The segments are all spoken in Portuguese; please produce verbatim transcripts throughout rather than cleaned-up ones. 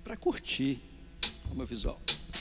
para curtir o meu visual.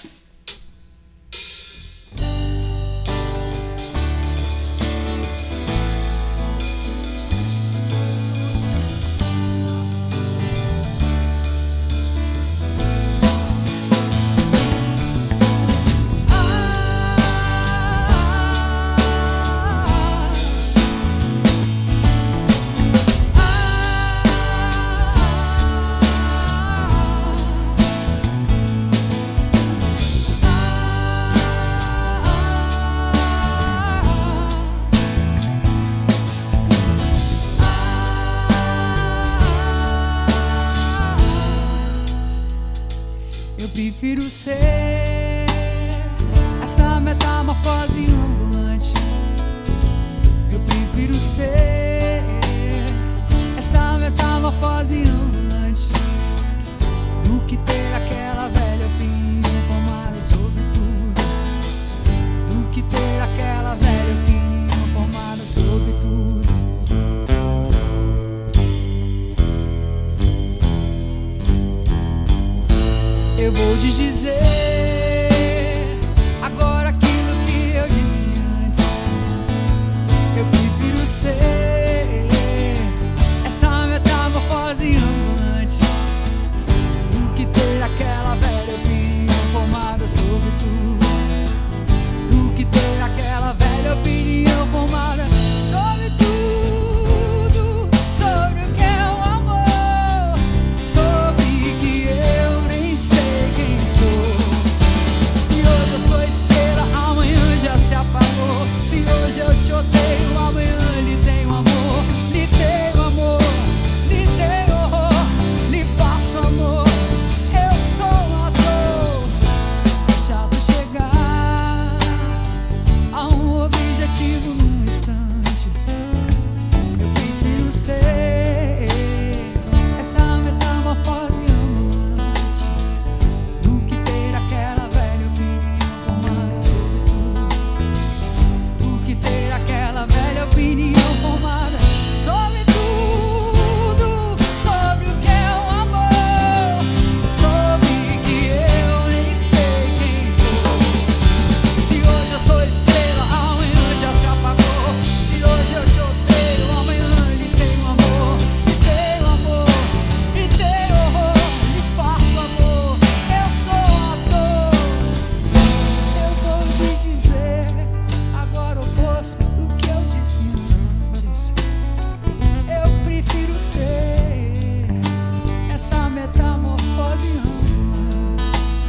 Eu prefiro ser essa metamorfose ambulante. Eu prefiro ser essa metamorfose ambulante do que ter aquela velha opinião formada sobre tudo. Do que ter aquela velha opinião formada sobre tudo. Eu vou te dizer agora aquilo que eu disse antes. Eu prefiro ser essa metamorfose ambulante do que ter aquela velha opinião formada sobre tudo. Do que ter aquela velha opinião formada sobre tudo. Sobre o que é o amor. Sobre que eu nem sei quem sou. Se hoje eu sou estrela, amanhã já se apagou. Se hoje eu te odeio, amanhã lhe tenho amor. Lhe tenho amor, lhe tenho horror, lhe faço amor. Eu sou um ator, chato chegar a um objetivo num instante. Eu prefiro ser essa metamorfose ambulante do que ter aquela velha opinião formada sobre tudo. Do que ter aquela velha opinião formada sobre tudo. Sobre o que é o amor. Sobre que eu nem sei quem sou. Se hoje eu sou estrela, amanhã já se apagou. Se hoje eu te odeio, amanhã lhe tenho amor. Lhe tenho amor, lhe tenho horror, lhe faço amor. Eu sou ator. Eu vou te dizer agora o oposto do que eu disse antes. Eu prefiro ser essa metamorfose ambulante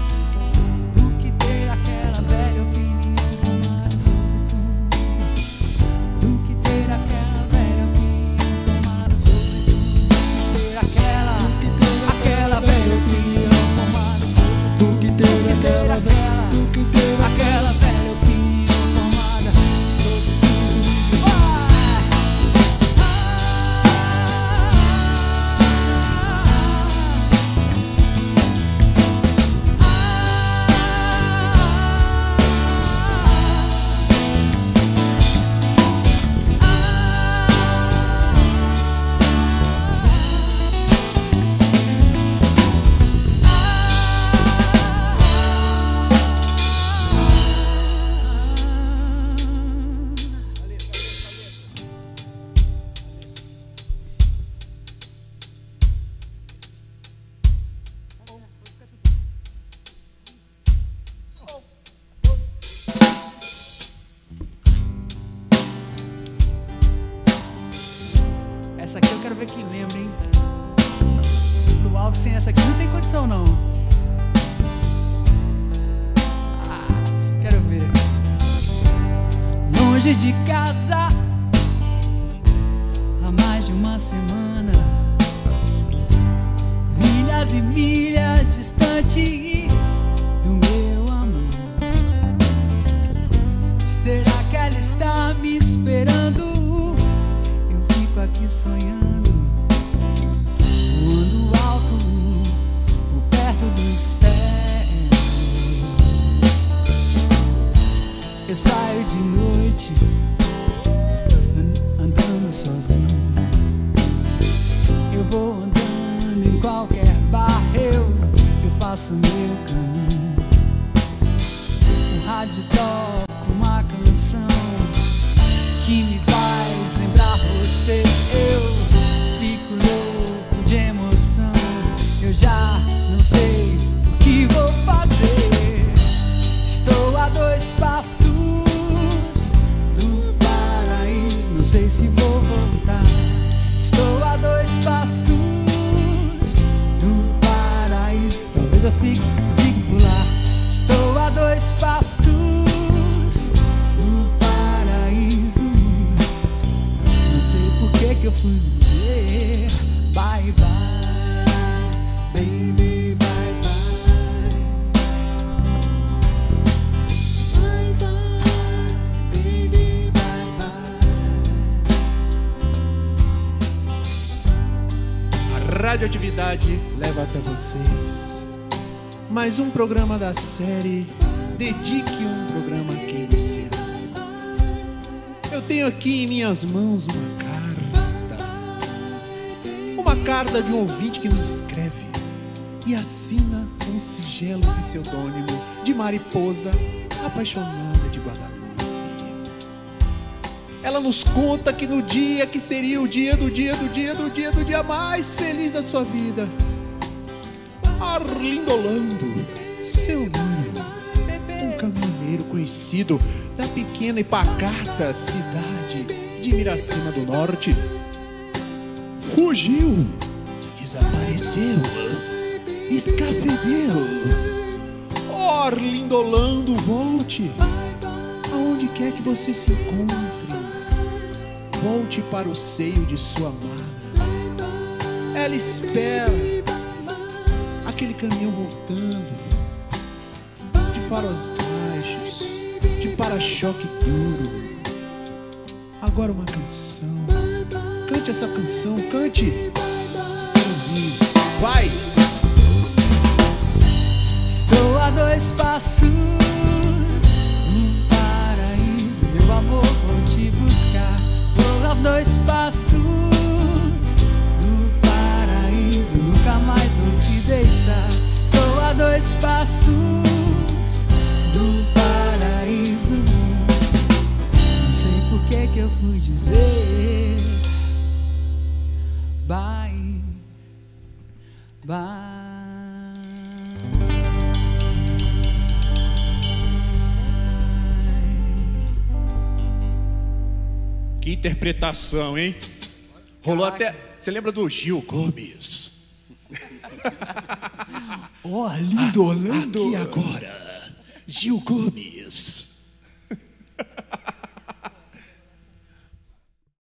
do que ter aquela velha opinião formada sobre tudo. Do que ter aquela velha opinião formada sobre tudo. Ter aquela, aquela velha opinião formada sobre tudo. Do que ter aquela velha, do que ter Aquela velha opinião formada sobre tudo. Vai! Essa aqui eu quero ver quem lembra, hein? Lu Alves sem essa aqui não tem condição, não. Ah, quero ver. Longe de casa há mais de uma semana, milhas e milhas distante do meu amor. Será que ela está me esperando? Eu fico aqui sonhando, voando alto, ou perto do céu. Eu saio de noite, an- andando sozinho. Eu vou andando em qualquer bar, eu, eu faço meu caminho. O rádio toca uma canção que me faz lembrar você. Eu fico louco de emoção, eu já não sei o que vou fazer. Estou a dois passos do paraíso, não sei se vou voltar. Estou a dois passos do paraíso, talvez eu fique, fique por lá. Estou a dois passos do paraíso, não sei por que que eu fui dizer bye bye, baby, bye bye. Bye bye, baby, bye bye. A radioatividade leva até vocês mais um programa da série Dedique um Programa a Quem Você Ama. Eu tenho aqui em minhas mãos uma carta. Uma carta de um ouvinte que nos escreve e assina com um singelo pseudônimo de Mariposa Apaixonada de Guadalupe. Ela nos conta que no dia que seria o dia do dia do dia do dia do dia mais feliz da sua vida, Arlindolando, seu noivo, um caminhoneiro conhecido da pequena e pacata cidade de Miracema do Norte, fugiu, desapareceu, escafedeu. Oh, Arlindolando, volte, aonde quer que você se encontre, volte para o seio de sua amada. Ela espera aquele caminhão voltando, de faróis baixos, de para-choque duro. Agora uma canção, cante essa canção, cante. Vai! Estou a dois passos do paraíso, meu amor, vou te buscar. Estou a dois passos do paraíso, nunca mais vou te deixar. Estou a dois passos do paraíso, não sei por que que eu fui dizer bye, bye. Que interpretação, hein? Rolou até... Você lembra do Gil Gomes? Oh, lindo, lindo. Aqui agora, Gil Gomes.